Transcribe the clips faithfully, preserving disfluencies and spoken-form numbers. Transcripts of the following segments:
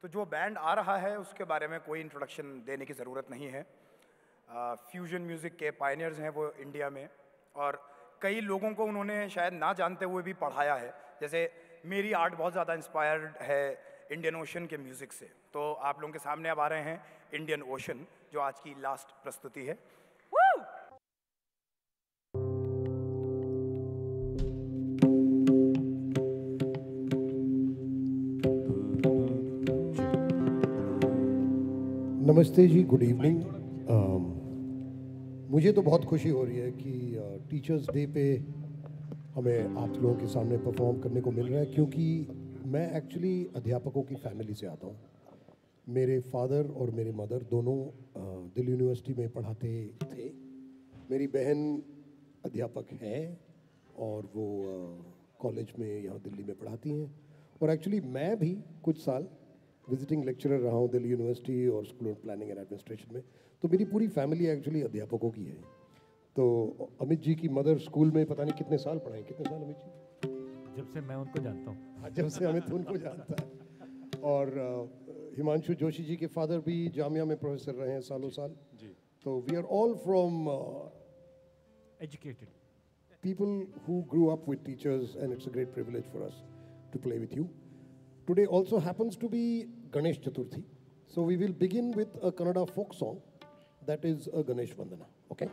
तो जो बैंड आ रहा है उसके बारे में कोई इंट्रोडक्शन देने की ज़रूरत नहीं है। फ्यूजन म्यूज़िक के पायनियर्स हैं वो इंडिया में, और कई लोगों को उन्होंने शायद ना जानते हुए भी पढ़ाया है। जैसे मेरी आर्ट बहुत ज़्यादा इंस्पायर्ड है इंडियन ओशन के म्यूज़िक से। तो आप लोगों के सामने अब आ रहे हैं इंडियन ओशन, जो आज की लास्ट प्रस्तुति है। नमस्ते जी, गुड इवनिंग। मुझे तो बहुत खुशी हो रही है कि टीचर्स डे पे हमें आप लोगों के सामने परफॉर्म करने को मिल रहा है, क्योंकि मैं एक्चुअली अध्यापकों की फैमिली से आता हूँ। मेरे फादर और मेरे मदर दोनों दिल्ली यूनिवर्सिटी में पढ़ाते थे। मेरी बहन अध्यापक है और वो कॉलेज में यहाँ दिल्ली में पढ़ाती हैं, और एक्चुअली मैं भी कुछ साल विजिटिंग लेक्चरर रहा हूँ दिल्ली यूनिवर्सिटी और school of planning and administration में। तो मेरी पूरी फैमिली एक्चुअली अध्यापकों की है। तो अमित जी की मदर स्कूल में पता नहीं कितने साल पढ़ाए, कितने साल अमित जी? जब से मैं उनको जानता हूँ। हाँ, जब से अमित उनको जानता है। और uh, हिमांशु जोशी जी के फादर भी जामिया में प्रोफेसर रहे हैं सालों साल जी। तो we are all from educated people who grew up with teachers, and it's a great privilege for us to play with you. Today also happens to be Ganesh Chaturthi, so we will begin with a Kannada folk song that is a Ganesh Vandana. Okay?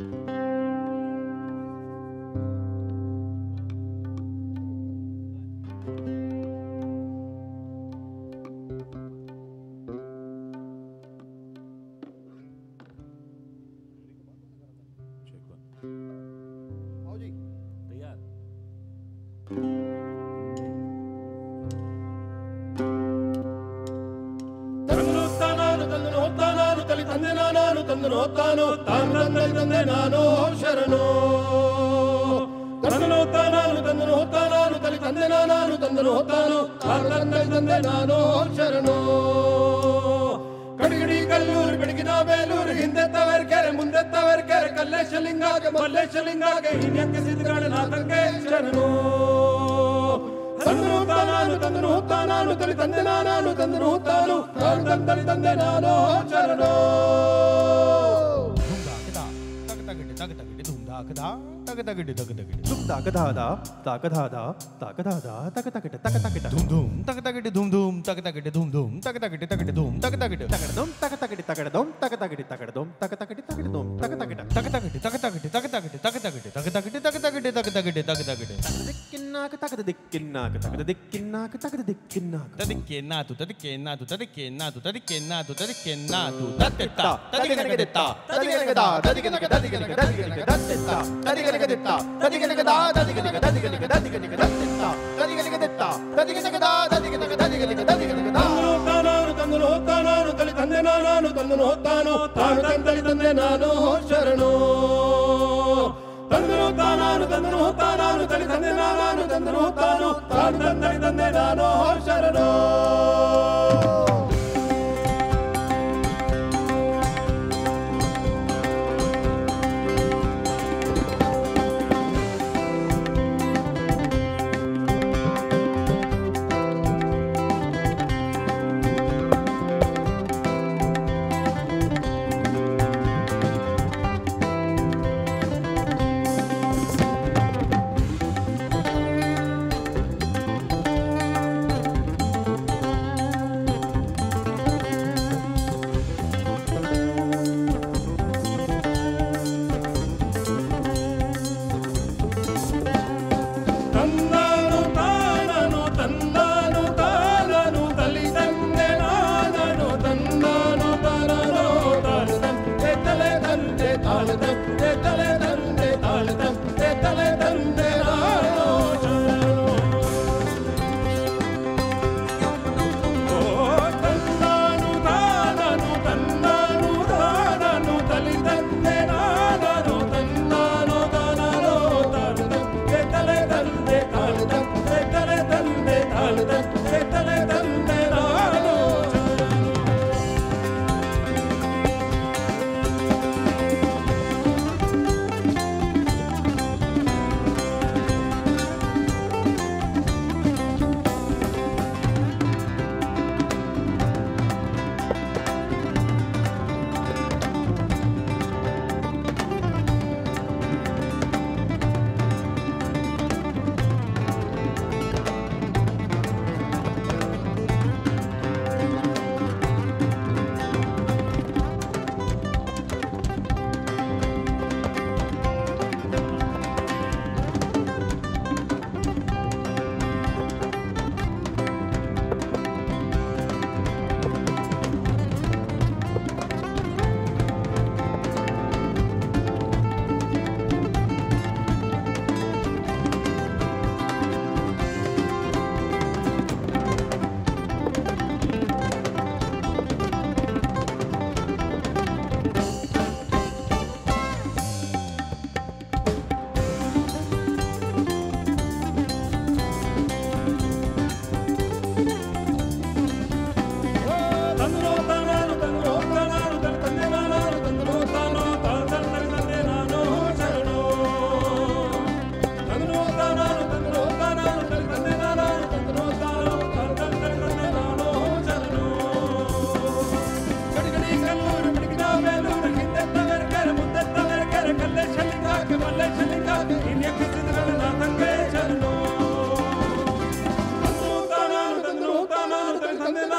आओ जी, तैयार। ತಂದೆ ನಾನು ತಂದನು ತಾನು ತಾನು ತಂದೆ ನಾನು ಶರಣು ತಂದನು ತಾನು ತಂದನು ತಾನು ತಲೆ ತಂದೆ ನಾನು ತಂದನು ತಾನು ತಾನು ತಂದೆ ನಾನು ಶರಣು ಕಡಿಗಡಿ ಕಲ್ಲೂರು ಬೆಳಗಿನ ಬೇಲೂರು ಹಿಂದೆ ತವರ್ಕೆರೆ ಮುಂದೆ ತವರ್ಕೆರೆ ಕಲ್ಲೇಶಲಿಂಗಾಗೆ ಮಲ್ಲೇಶಲಿಂಗಾಗೆ ಹಿನ್ಯಕ್ಕೆ ಸಿದ್ಧಗಾಳ ನಾಥಂಗೆ ಶರಣು ತಂದನು ತಾನು ತಂದನು ತಾನು ತಲೆ ತಂದೆ ನಾನು ತಂದನು ತಾನು ತಾನು ತಂದೆ ತಂದೆ ನಾನು ಶರಣು तगतगड़े तगतगड़े धूम तगदादा तगदादा तगदादा तगतगड़े तगतगड़े धूम धूम तगतगड़े धूम धूम तगतगड़े धूम धूम तगतगड़े तगड़े धूम तगतगड़े तगड़दम तगतगड़े तगड़दम तगतगड़े तगड़दम तगतगड़े तगड़दम तगतगड़े तगतगड़े तगतगड़े तगतगड़े तगतगड़े तगतगड़े तगतगड़े तगतगड़े तगतगड़े तगदिक्किन्नाक तगदिक्किन्नाक तगदिक्किन्नाक तगदिक्किन्नाक तदिक्किन्नातु तदिक्किन्नातु तदिक्किन्नातु तदिक्किन्नातु तदिक्किन्नातु तत्ता तदिगनगदत्ता तदिगनगदा तदिगनगदा तदिगनगदा तदिगनगदा तदिगनगदत्ता तदिगनगदा तदिगनगदा तदिगनगदा तदिगनगदा तदिगनगदत्ता तदिगनगदा तदिगनगदा तदिगनगदा तदिगनगदा तानानु तंदनु तानानु तले ತಂದೆ ನಾನು ತಂದನು ತಾನು ತಾನು ತಂದೆ ತಂದೆ ನಾನು ಶರಣು ತಂದನು ತಾನಾನು ತಂದನು ತಾನಾನು ತಲೆ ತಂದೆ ನಾನು ತಂದನು ತಾನು ತಾನು ತಂದೆ ತಂದೆ ನಾನು ಶರಣು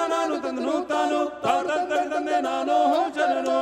ನಾನು ತಂದನು ತಾನು ತಾತಂತಳಿ ತಂದೆ ನಾನು ಶರಣು.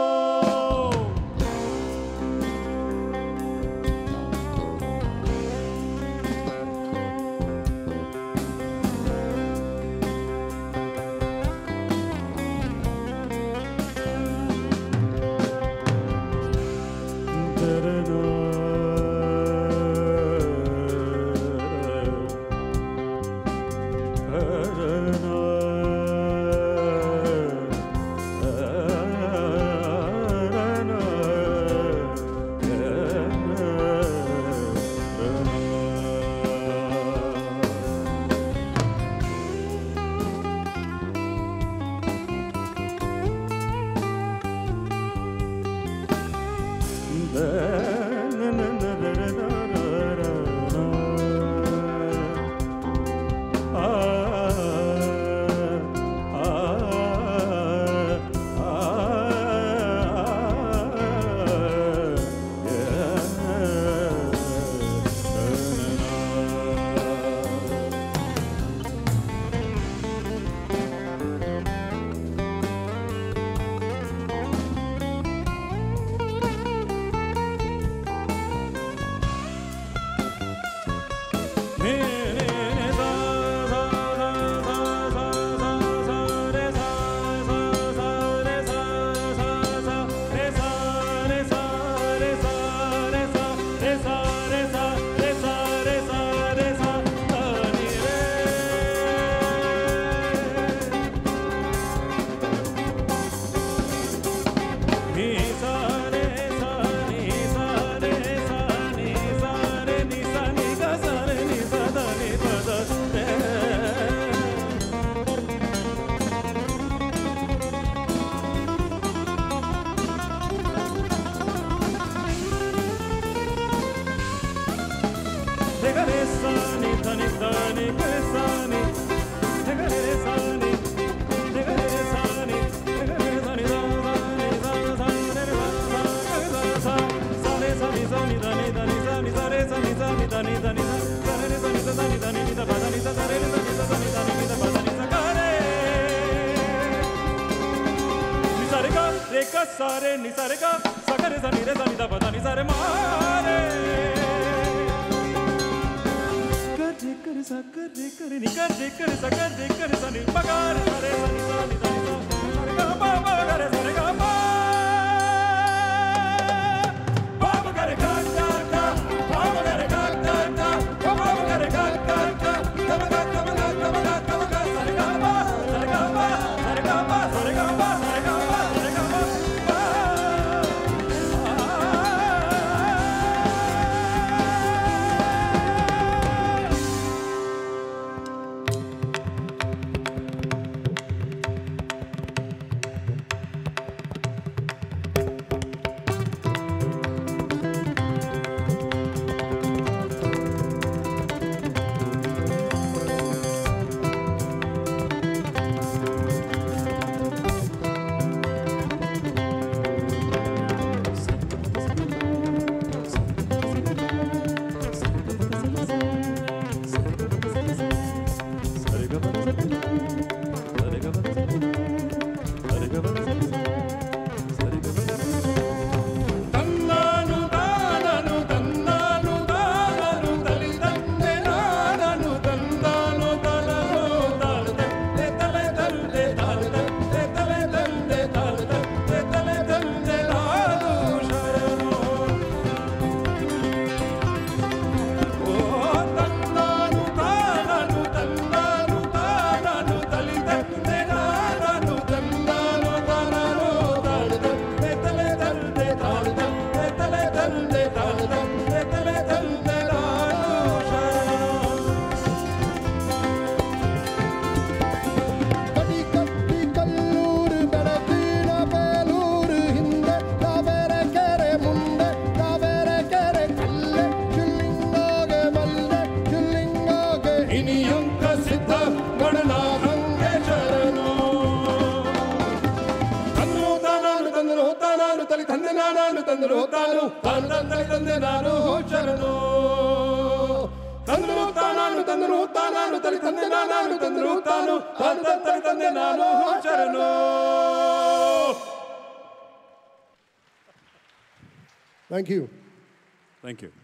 सारे निसारे का सगरे सा निरे सा निदा पता निसारे मारे कर दे कर सा कर दे कर नि कर दे कर सा कर दे कर सा नि पगार सारे सा निसा निदा निसा सारे का पा पा करे सारे का पा पा करे का का का पा करे का का का पा करे का का का कब का कब का कब का कब का सारे का पा सारे का पा सारे का पा सारे का पा सारे का पा ತಂದ್ರು ತಾನಾನು ತಂದ್ರು ತಾನಾನು ತಲಿ ತಂದೆ ನಾನಾನು ತಂದ್ರು ತಾನು ತಂದ ತಲಿ ತಂದೆ ನಾನು ಶರಣು. Thank you. Thank you.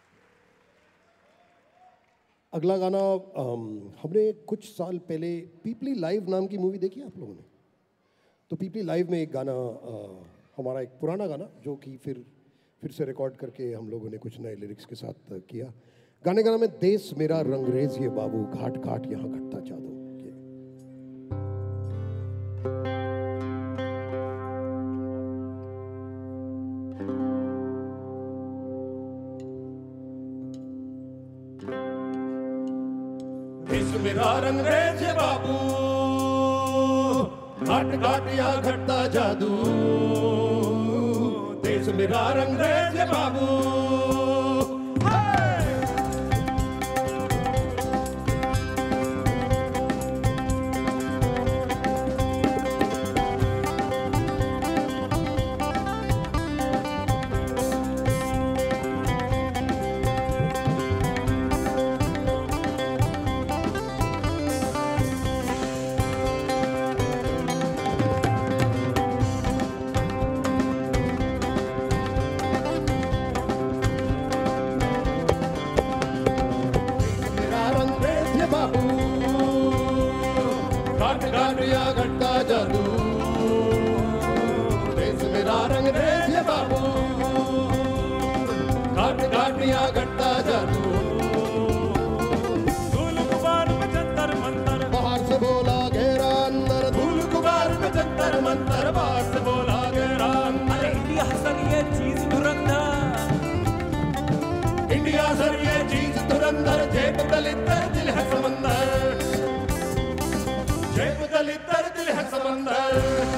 अगला गाना um, हमने कुछ साल पहले पीपली लाइव नाम की मूवी देखी आप लोगों ने? तो पीपली लाइव में एक गाना uh, हमारा एक पुराना गाना जो कि फिर फिर से रिकॉर्ड करके हम लोगों ने कुछ नए लिरिक्स के साथ uh, किया. गाने का नाम है देश मेरा रंगरेज ये बाबू घाट घाट यहाँ घटता जादू. देश मेरा रंगरेज ये बाबू घाट घाट यहाँ घटता जादू. देश मेरा रंगरेज ये बाबू. घटता जादू. देश मेरा रंगरेज ये बाबू घाट घाट यहाँ घटता जादू. धूल गुबार में जंतर मंतर बाहर से बोला घेरा अंदर. धूल गुबार में जंतर मंतर बाहर से बोला घेरा अंदर. इंडिया सर ये चीज धुरंधर. इंडिया सर ये चीज धुरंधर. जेब दलितर दिल है समंदर. जेब दलितर दिल है समंदर.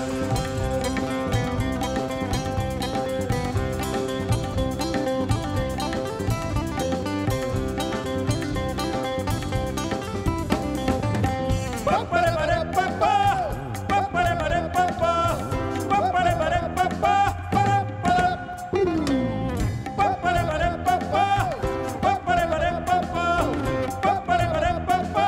पप्परे बरे पप्पा पप्परे बरे पप्पा पप्परे बरे पप्पा पप्परे बरे पप्पा पप्परे बरे पप्पा पप्परे बरे पप्पा.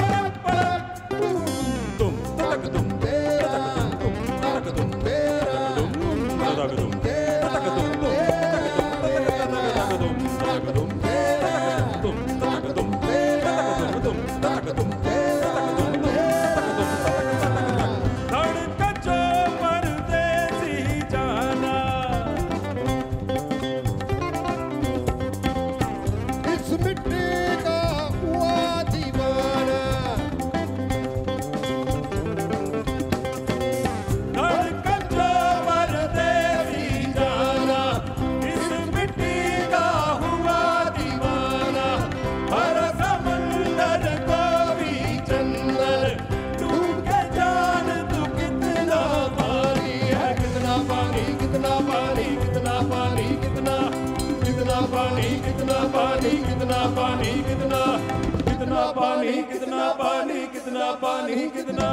कितना पानी कितना पानी कितना कितना पानी कितना पानी कितना पानी कितना.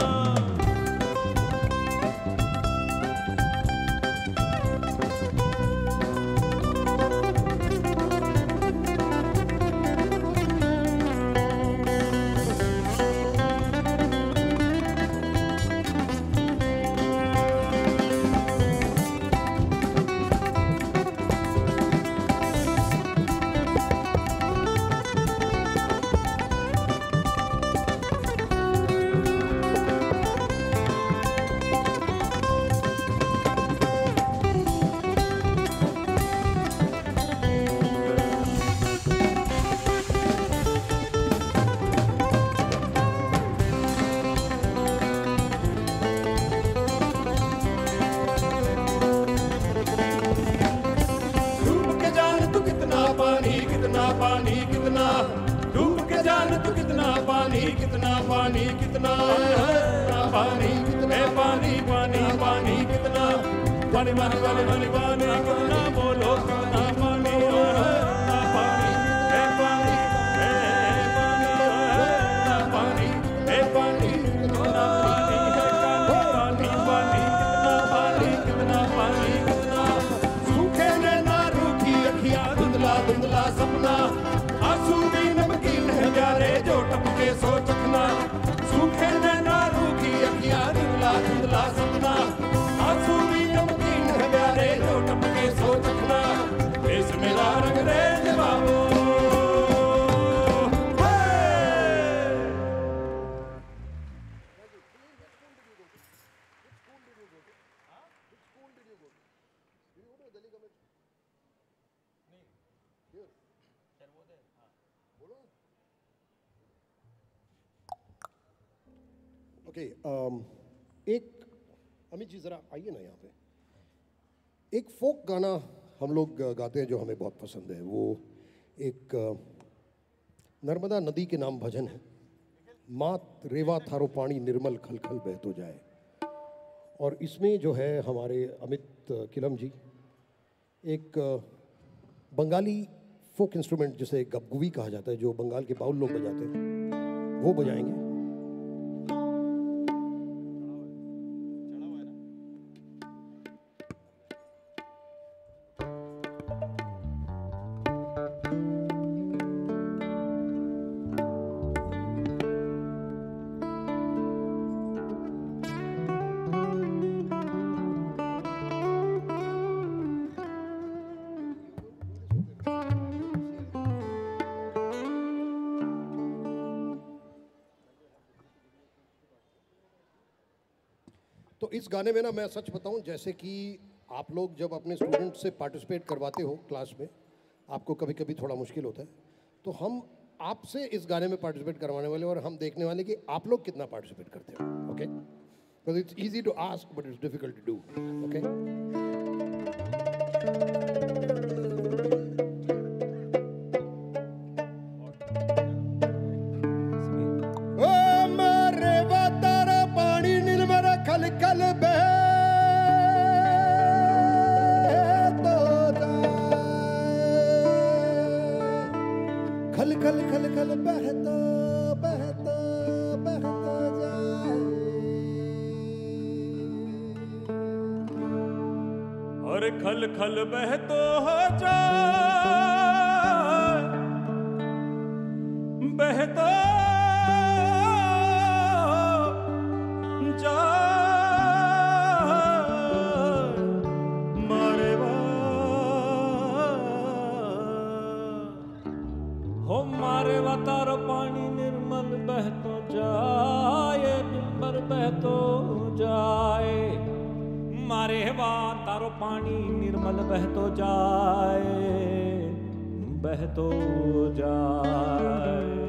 पानी कितना डूब के जान तू कितना पानी कितना पानी कितना पानी कितना पानी पानी पानी कितना पानी पानी पानी पानी पानी कितना बोलो कितना पानी पानी है पानी है पानी है पानी कितना पानी है पानी पानी कितना पानी कितना पानी कितना सूखे ने ना रूखी अखियां धुंधला धुंधला सपना आंसू भी नमकीन ओके, एक अमित जी ज़रा आइए ना यहाँ पे। एक फोक गाना हम लोग गाते हैं जो हमें बहुत पसंद है। वो एक नर्मदा नदी के नाम भजन है, मात रेवा थारो पानी निर्मल खल खल बह तो जाए। और इसमें जो है हमारे अमित किलम जी एक बंगाली फोक इंस्ट्रूमेंट जिसे गबगुवी कहा जाता है, जो बंगाल के बाउल लोग बजाते हैं, वो बजाएंगे। तो इस गाने में ना मैं सच बताऊं, जैसे कि आप लोग जब अपने स्टूडेंट से पार्टिसिपेट करवाते हो क्लास में, आपको कभी कभी थोड़ा मुश्किल होता है, तो हम आपसे इस गाने में पार्टिसिपेट करवाने वाले और हम देखने वाले कि आप लोग कितना पार्टिसिपेट करते हो। Okay, because it's easy to ask but it's difficult to do. Okay, खल खल बह तो जाए, खल खल खल खल बहता बहता बहता जाए। और खल खल बह तो हो जाए, बह तो तारो पानी निर्मल बह तो जाए, निर्मल बह तो जाए। मारे वा तारो पानी निर्मल बह तो जाए, बह तो जाए।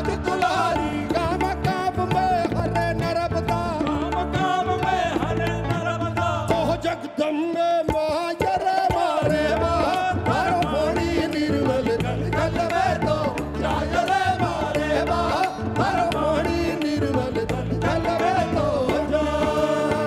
नाथ दुलारी काम काम में हरे नर्मदा काम काम में हरे नर्मदा ओह जगदम्बे मायर मारे माँ हर पानी निर्मल जल जल में तो जाय रे मारे माँ हर पानी निर्मल जल जल में तो जाय।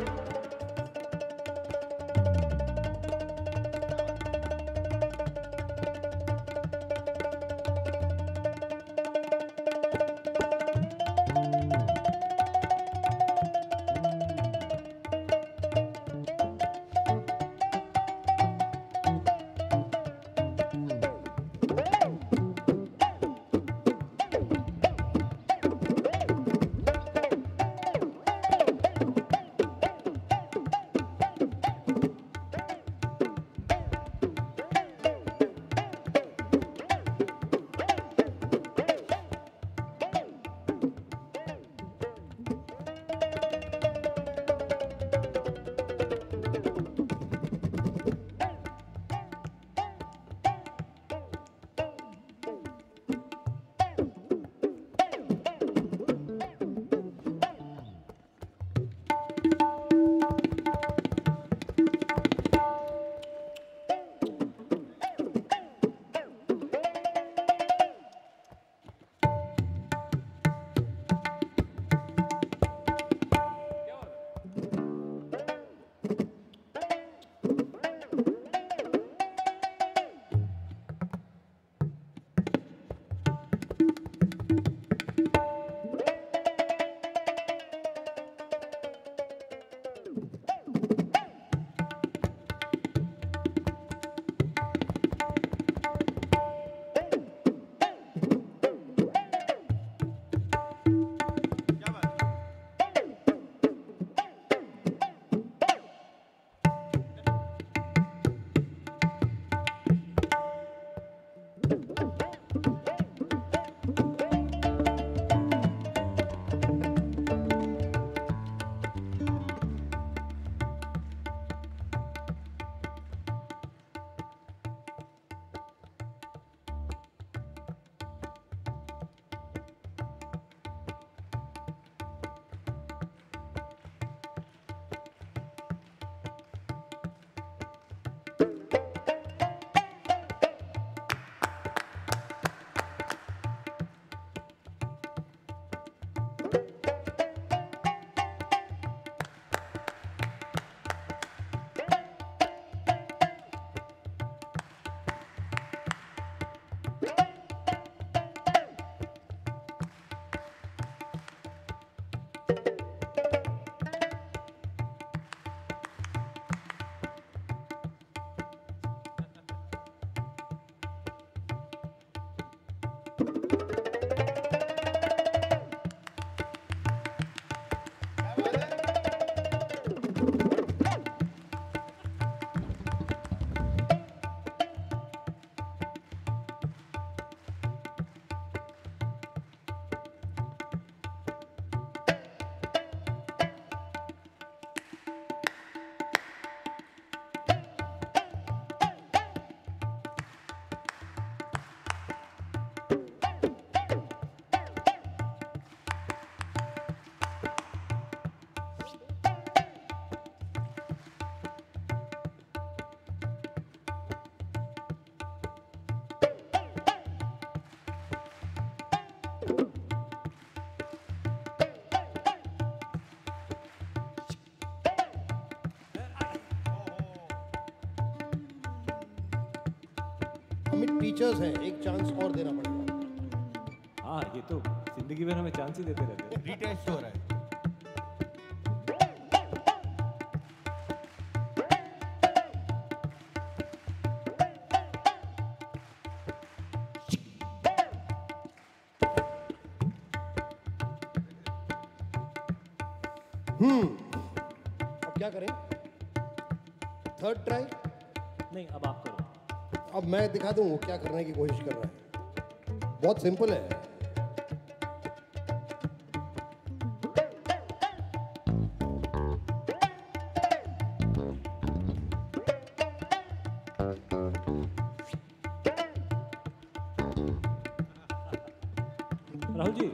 हमें टीचर्स हैं, एक चांस और देना पड़ेगा। हाँ ये तो जिंदगी भर हमें चांस ही देते रहते हैं। रीटेस्ट हो रहा है। हम्म अब क्या करें? Third try? नहीं अब आप करो। अब मैं दिखा दूं वो क्या करने की कोशिश कर रहा है। बहुत सिंपल है। Rahul ji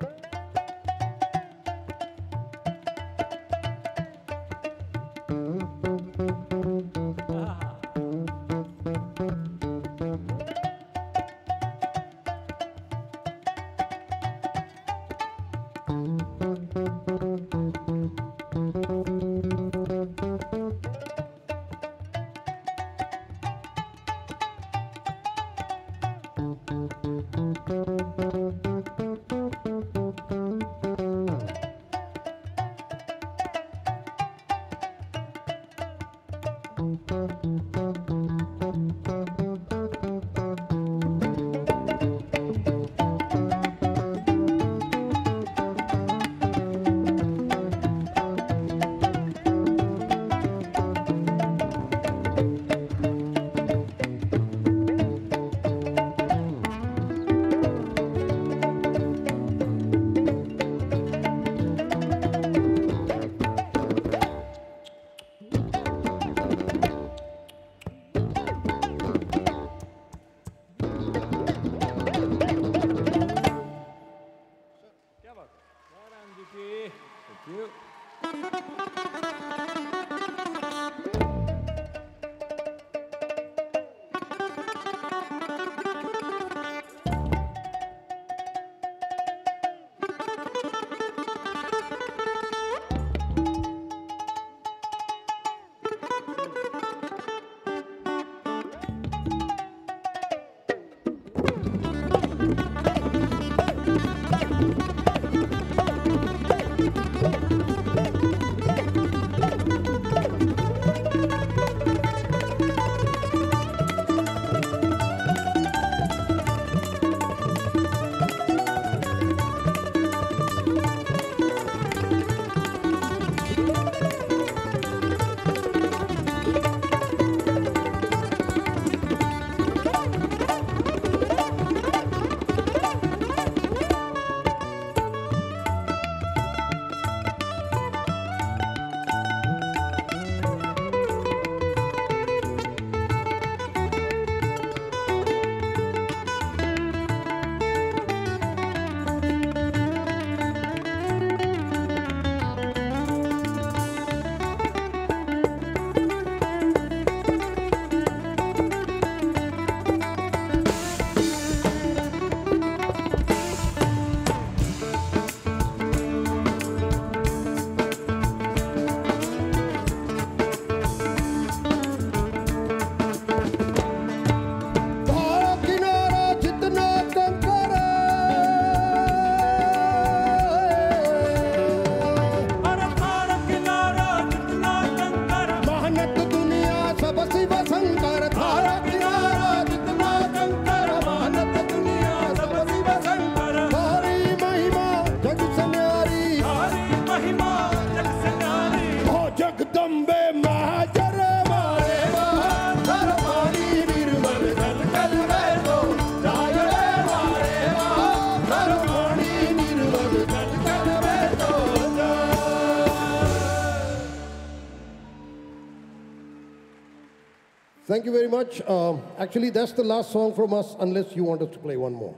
Thank you very much. Um, actually, that's the last song from us, unless you want us to play one more.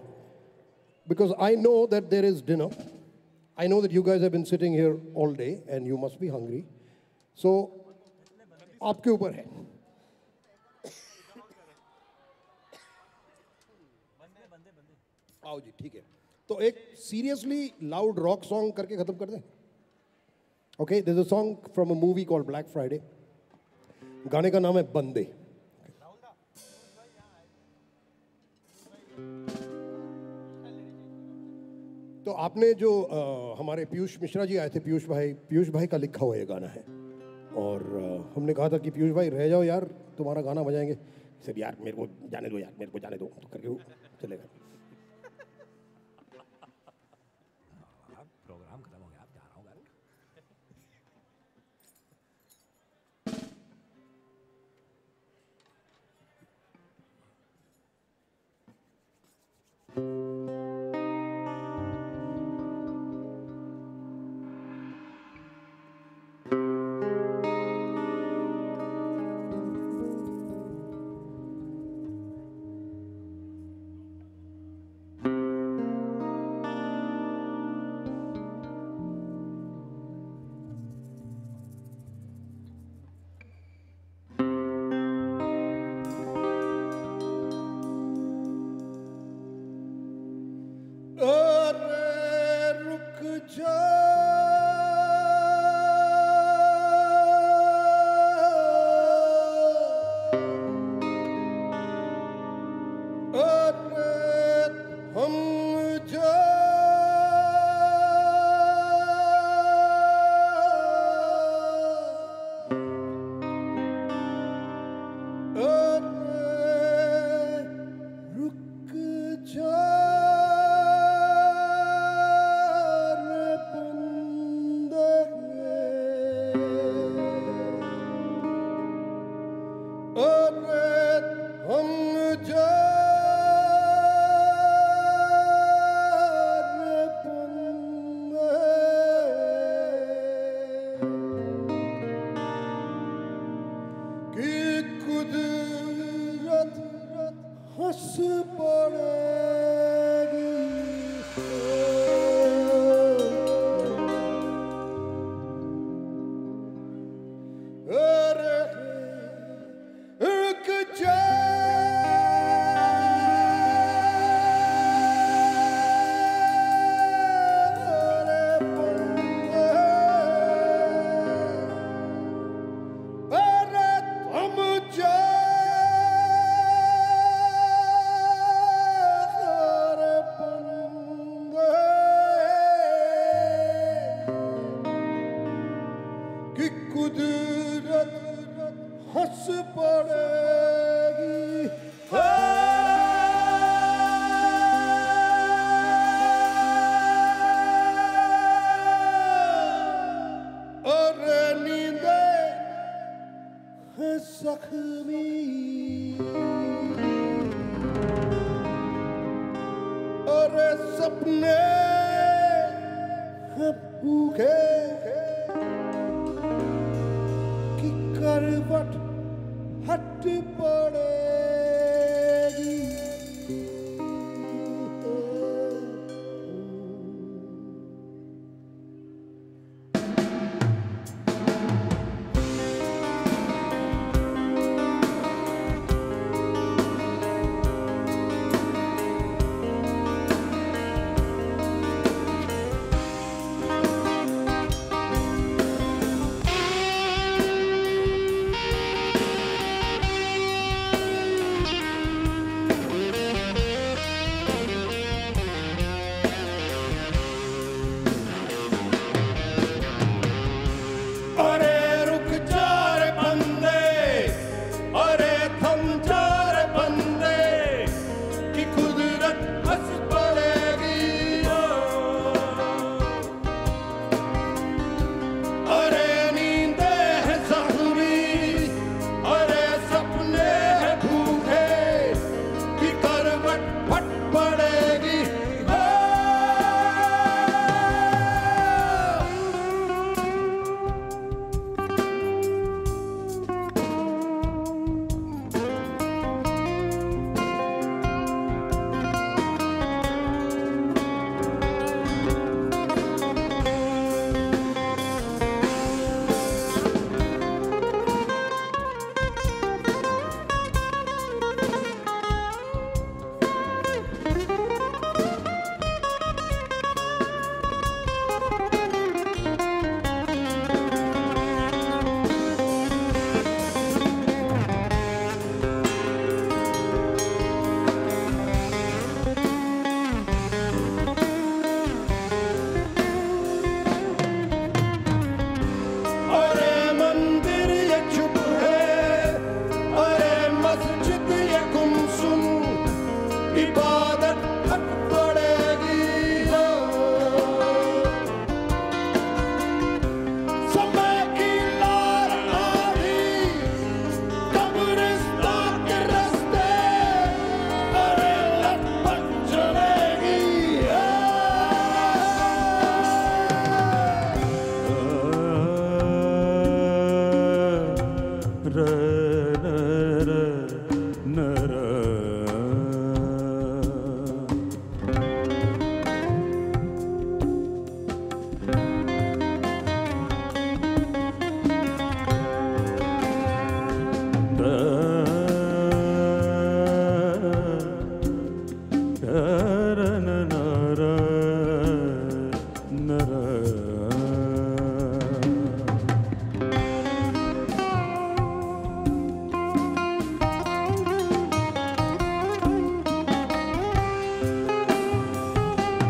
Because I know that there is dinner. I know that you guys have been sitting here all day, and you must be hungry. So, आपके ऊपर है. आओ जी, ठीक है. तो एक seriously loud rock song करके खत्म कर दें. Okay, there's a song from a movie called Black Friday. गाने का नाम है बंदे. तो आपने जो आ, हमारे पीयूष मिश्रा जी आए थे, पीयूष भाई पीयूष भाई का लिखा हुआ ये गाना है, और आ, हमने कहा था कि पीयूष भाई रह जाओ यार, तुम्हारा गाना बजाएंगे. सर यार मेरे को जाने दो यार, मेरे को जाने दो, तो करके वो चलेगा. प्रोग्राम खत्म हो गया, आप जा रहा हूँ घर. जा हम जा रुक जा रे बंदे हम जा हंस पड़ेगी अरे रुक जा रे बंदे अरे तुम जा कुदरत हंस पड़ेगी और नींदे है जख्मी और सपने है भूखे करवट हट पड़ेगी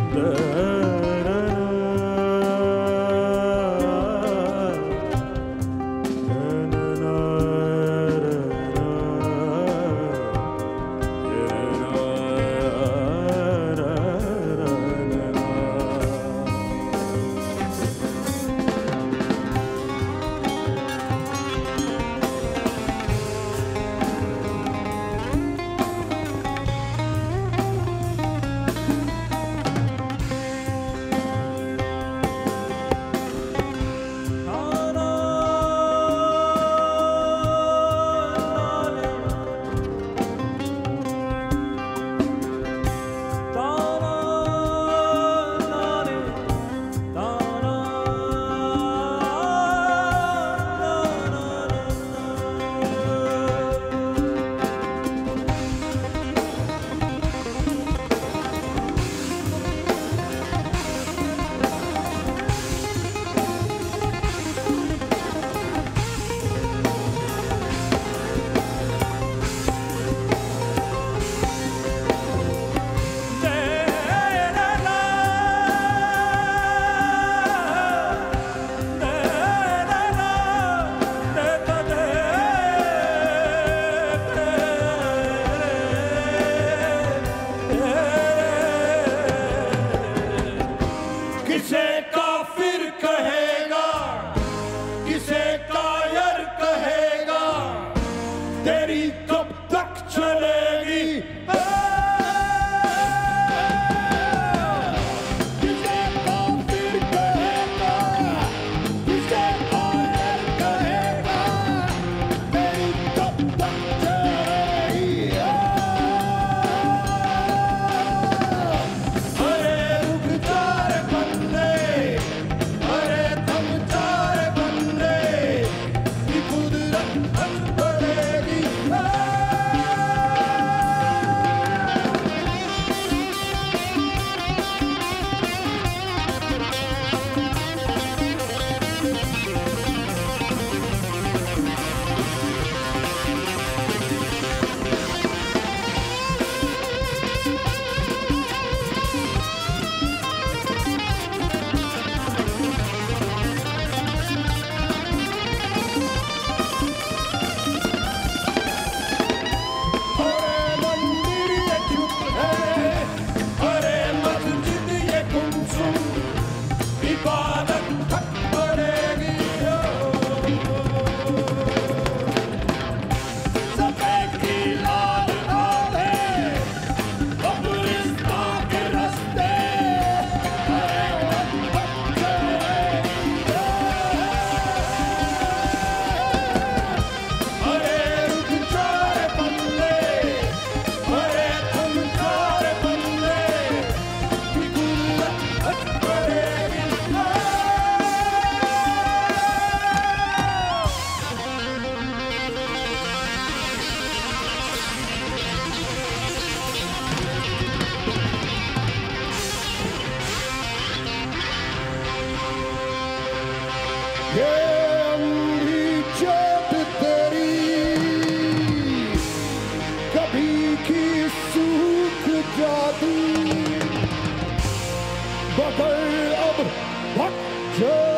बगल अब भक्त